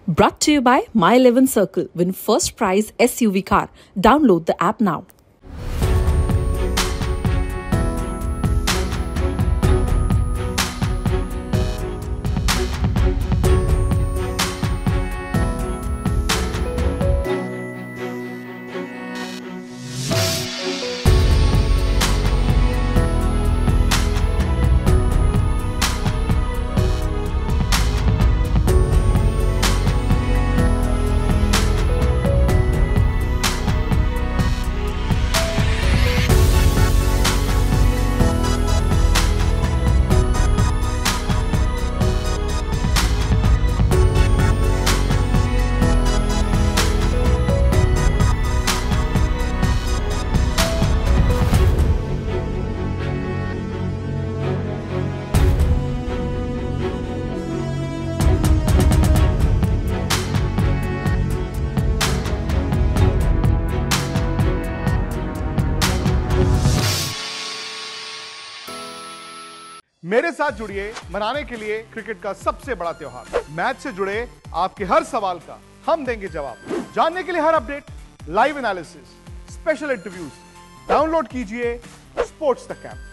Brought to you by My 11 Circle. Win first prize SUV car. Download the app now. मेरे साथ जुड़िए मनाने के लिए क्रिकेट का सबसे बड़ा त्योहार। मैच से जुड़े आपके हर सवाल का हम देंगे जवाब। जानने के लिए हर update, live analysis, special interviews, download कीजिए स्पोर्ट्स तक ऐप।